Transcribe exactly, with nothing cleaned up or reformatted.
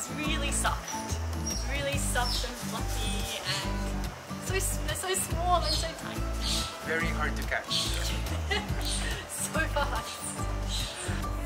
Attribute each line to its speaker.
Speaker 1: It's really soft, really soft and fluffy, and so they're so small and so tiny.
Speaker 2: Very hard to catch.
Speaker 1: So fast.